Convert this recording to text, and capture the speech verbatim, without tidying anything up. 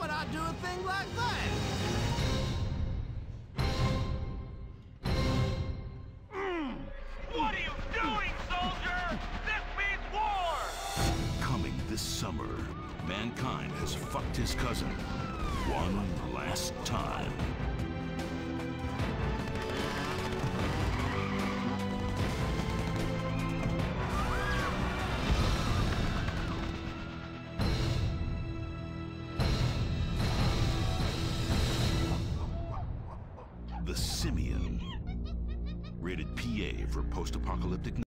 would I do a thing like that? Mm. What are you doing, soldier? This means war! Coming this summer, mankind has fucked his cousin one last time. The Simian. Rated P A for post-apocalyptic